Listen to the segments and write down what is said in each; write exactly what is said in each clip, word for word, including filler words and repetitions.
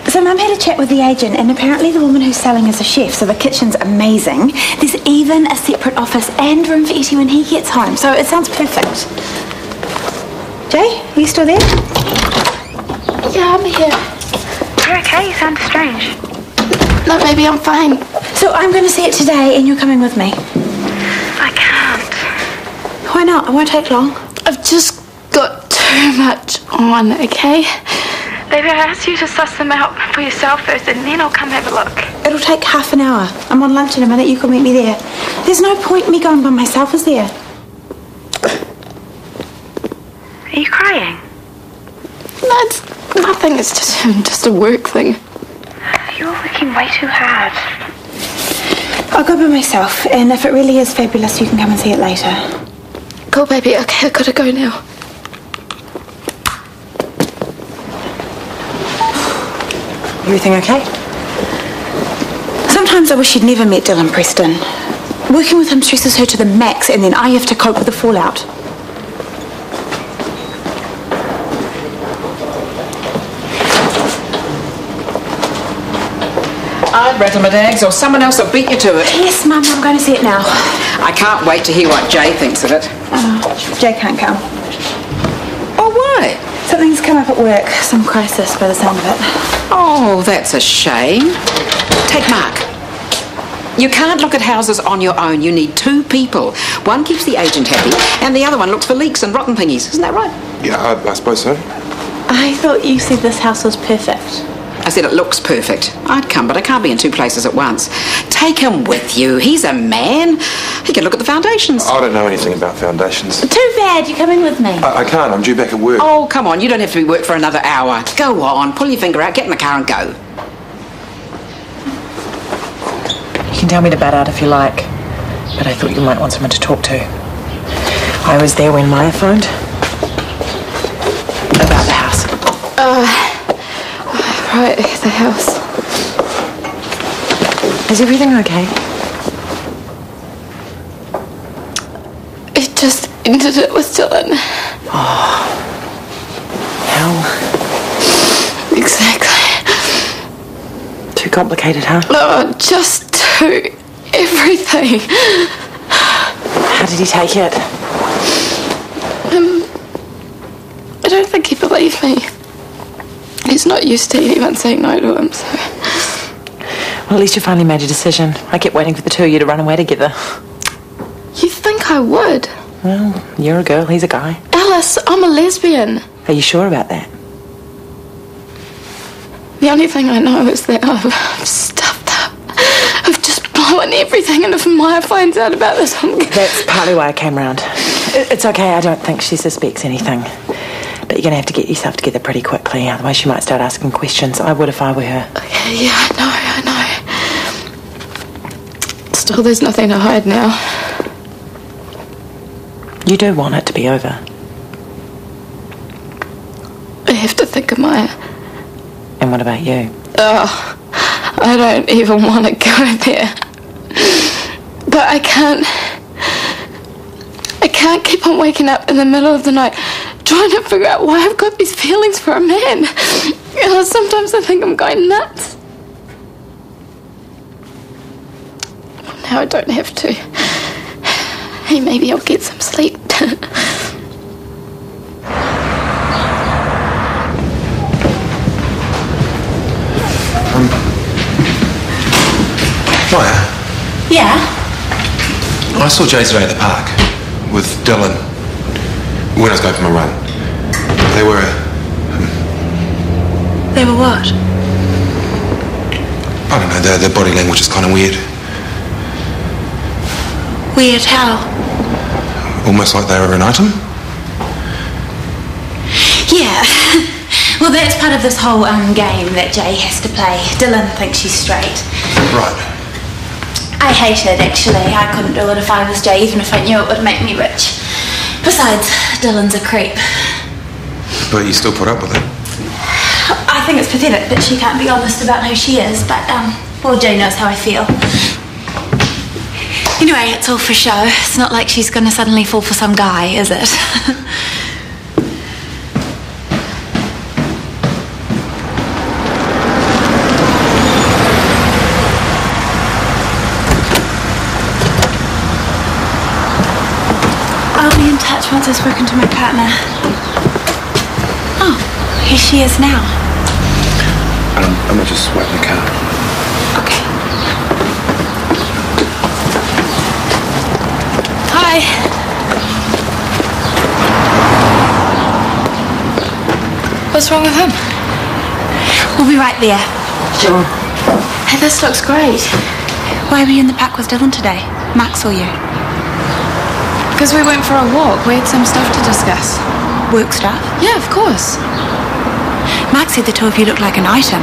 So Mum had a chat with the agent, and apparently the woman who's selling is a chef, so the kitchen's amazing. There's even a separate office and room for Etty when he gets home, so it sounds perfect. Jay, are you still there? Yeah, I'm here. You're okay, you sound strange. No, baby, I'm fine. So I'm going to see it today, and you're coming with me. I can't. Why not? It won't take long. I've just got too much on, okay? Baby, I asked you to suss them out for yourself first, and then I'll come have a look. It'll take half an hour. I'm on lunch in a minute. You can meet me there. There's no point in me going by myself, is there? Are you crying? No, it's nothing. It's just, just a work thing. You're working way too hard. I'll go by myself, and if it really is fabulous, you can come and see it later. Cool, baby. Okay, I gotta go now. Everything okay? Sometimes I wish she'd never met Dylan Preston. Working with him stresses her to the max, and then I have to cope with the fallout. I'd rattle my dags, or someone else will beat you to it. Yes, Mum, I'm going to see it now. I can't wait to hear what Jay thinks of it. Oh, Jay can't come. Oh, why? Something's come up at work. Some crisis by the sound of it. Oh, that's a shame. Take Mark. You can't look at houses on your own. You need two people. One keeps the agent happy, and the other one looks for leaks and rotten thingies. Isn't that right? Yeah, I, I suppose so. I thought you said this house was perfect. I said it looks perfect. I'd come, but I can't be in two places at once. Take him with you. He's a man. He can look at the foundations. I don't know anything about foundations. Too bad. You're coming with me. I, I can't. I'm due back at work. Oh, come on. You don't have to be work for another hour. Go on. Pull your finger out, get in the car and go. You can tell me to bat out if you like, but I thought you might want someone to talk to. I was there when Maya phoned. About the house. Uh... Right, the house. Is everything okay? It just ended it with Dylan. Oh. How? Exactly. Too complicated, huh? Oh, just too everything. How did he take it? Um, I don't think he believed me. He's not used to anyone saying no to him, so... Well, at least you finally made a decision. I kept waiting for the two of you to run away together. You think I would? Well, you're a girl, he's a guy. Alice, I'm a lesbian. Are you sure about that? The only thing I know is that I've, I've stuffed up. I've just blown everything, and if Maya finds out about this, I'm... That's partly why I came round. It's okay, I don't think she suspects anything. But you're going to have to get yourself together pretty quickly, otherwise she might start asking questions. I would if I were her. Okay, yeah, I know, I know. Still, there's nothing to hide now. You do want it to be over. I have to think of Maya. And what about you? Oh, I don't even want to go there. But I can't... I can't keep on waking up in the middle of the night trying to figure out why I've got these feelings for a man. You know, sometimes I think I'm going nuts. Now I don't have to. Hey, maybe I'll get some sleep. um, Maya? Yeah? I saw Jay today at the park with Dylan when I was going for my run. They were... Um, They were what? I don't know, their, their body language is kind of weird. Weird how? Almost like they were an item. Yeah. Well, that's part of this whole um, game that Jay has to play. Dylan thinks she's straight. Right. I hate it, actually. I couldn't do it if I was Jay, even if I knew it would make me rich. Besides, Dylan's a creep. But you still put up with it? I think it's pathetic that she can't be honest about who she is, but, um, well, Jay knows how I feel. Anyway, it's all for show. It's not like she's going to suddenly fall for some guy, is it? just once I've spoken to my partner. Oh, here she is now. Um, I might just wait in the car. Okay. Hi. What's wrong with him? We'll be right there. Sure. Hey, this looks great. Why were you in the park with Dylan today? Mark saw you. Because we went for a walk. We had some stuff to discuss. Work stuff? Yeah, of course. Mark said the two of you looked like an item.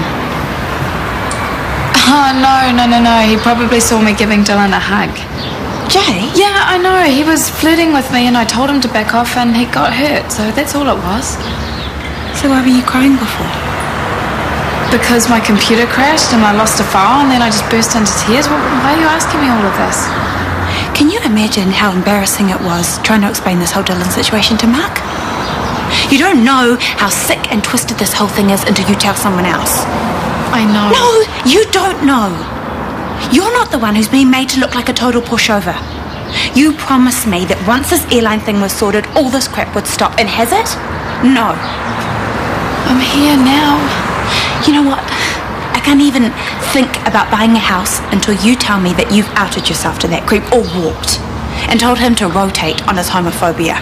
Oh, no, no, no, no. He probably saw me giving Dylan a hug. Jay? Yeah, I know. He was flirting with me and I told him to back off and he got hurt. So that's all it was. So why were you crying before? Because my computer crashed and I lost a file and then I just burst into tears. Why are you asking me all of this? Can you imagine how embarrassing it was trying to explain this whole Dylan situation to Mark? You don't know how sick and twisted this whole thing is until you tell someone else. I know. No, you don't know. You're not the one who's being made to look like a total pushover. You promised me that once this airline thing was sorted, all this crap would stop. And has it? No. I'm here now. You know what? I can't even think about buying a house until you tell me that you've outed yourself to that creep or walked and told him to rotate on his homophobia.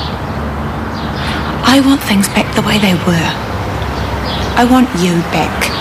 I want things back the way they were. I want you back.